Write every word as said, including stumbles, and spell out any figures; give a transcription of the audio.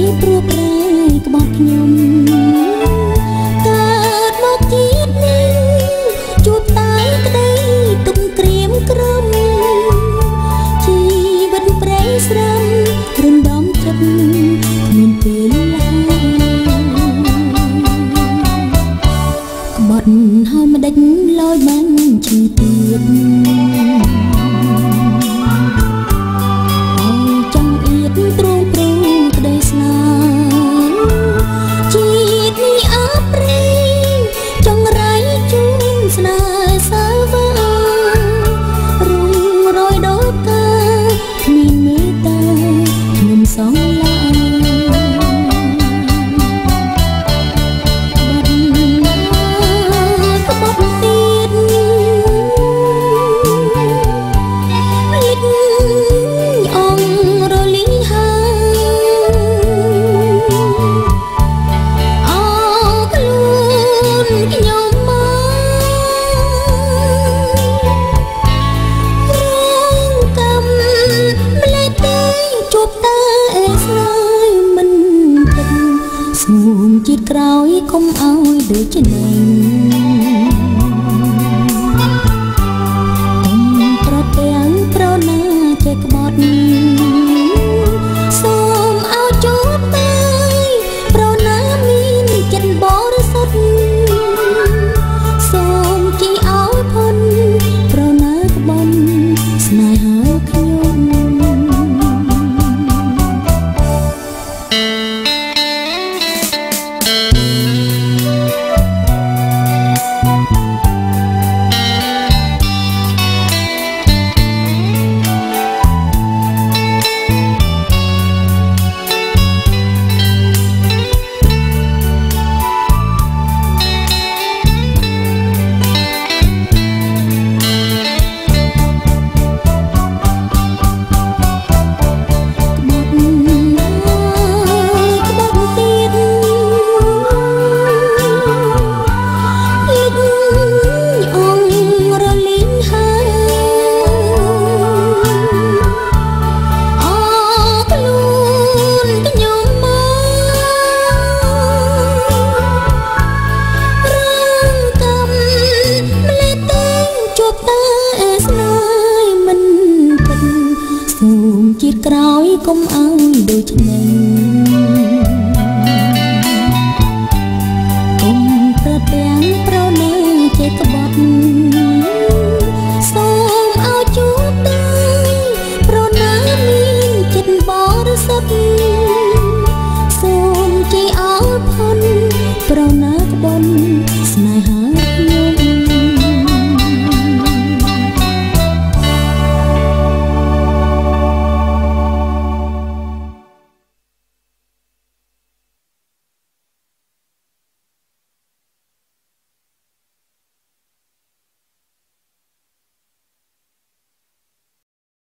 ព្រោះប្រែក្បត់ខ្ញុំកើតមកជាតិនេះជួបតែក្តីទុំក្រៀមក្រំជីវិតប្រៃស្រាំរំដំចិត្តគ្មានពេលឡើយក្បត់ហើយមិនដេចឡើយបានឈឺទៀតជាតិក្រោយកុំឲ្យដូចជានេះកុំប្រទាំងប្រណាចេះក្បត់សូមឲ្យជួបតែប្រណាមានចិត្តបរិសុទ្ធសូមជីឲ្យផុនប្រណាក្បន់ស្នេហាខ្ញុំជាតិក្រោយកុំឲ្យដូចនេះកុំប្រទាំងប្រណាចេះក្បត់